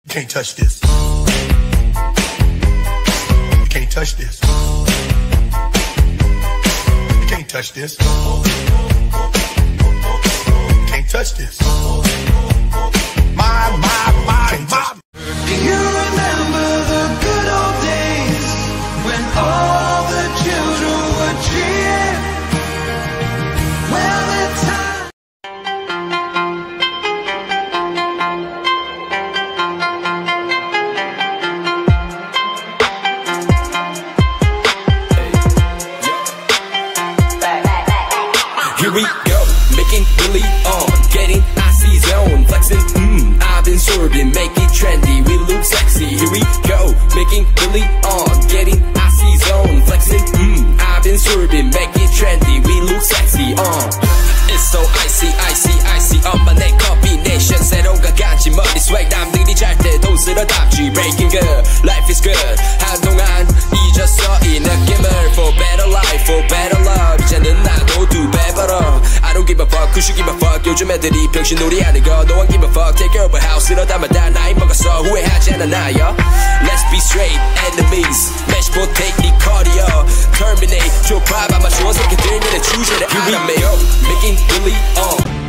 You can't touch this. You can't touch this. You can't touch this. You can't touch this. My. Do you remember the good old days when all the children were cheering? Well, it's time. Here we go, making really on, getting icy zone, flexing, I've been sorbing, make it trendy, we look sexy. Here we go, making really on, getting icy zone, flexing, I've been sorbing, make it trendy, we look sexy. It's so icy, icy, icy, 엄마네 combination, 새로운가 같이 머리 swag, 남들이 잘 때도 쓸어담지, breaking good, life is good, 한동안 잊었어 이 느낌을, for better life, for better love, 이제는 나도 두 배 벌어. I don't give a fuck, who should give a fuck, 요즘 애들이 병신놀이 하는 거, no one give a fuck, take care of a house, 이러다마다 나이 먹었어, 후회하지 않아 나요. Let's be straight, enemies, match potato, cardio, terminate, 좁아 아마 좋은 새끼들만의 주제를 알아매요, making really on.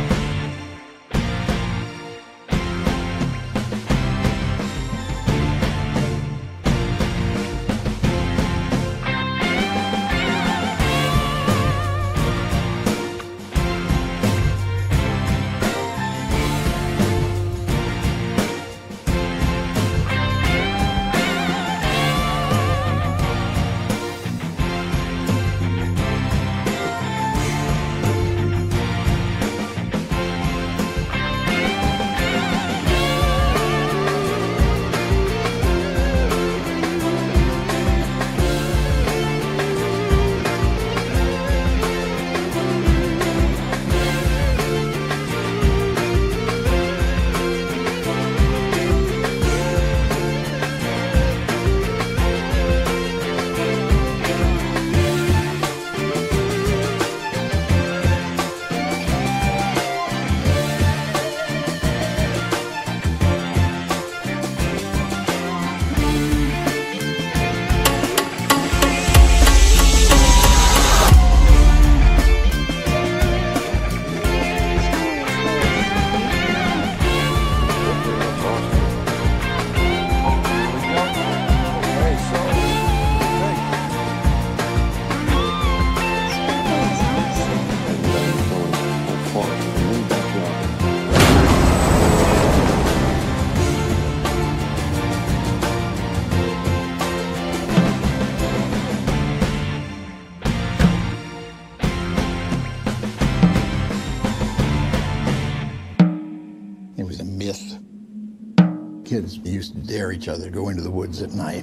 It was a myth. Kids used to dare each other to go into the woods at night.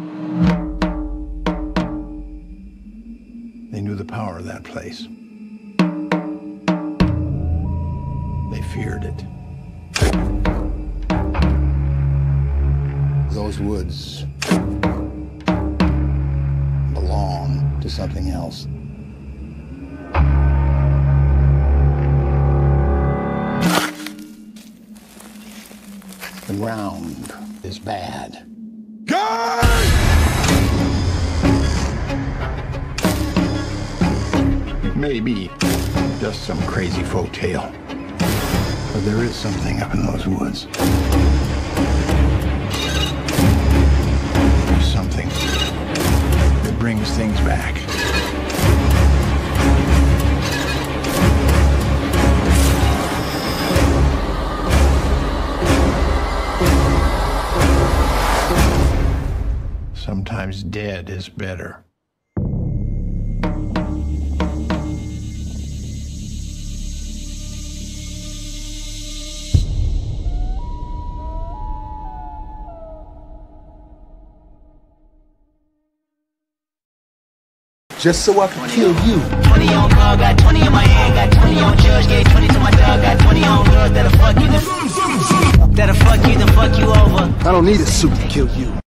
They knew the power of that place. They feared it. Those woods belong to something else. The ground is bad. It may be just some crazy folk tale, but there is something up in those woods. There's something that brings things back. Sometimes dead is better. Just so I can kill you. 20 on car, got 20 in my hand, got 20 on judge, gave 20 to my dog, got 20 on girls that'll fuck you, then fuck you over. I don't need a suit to kill you.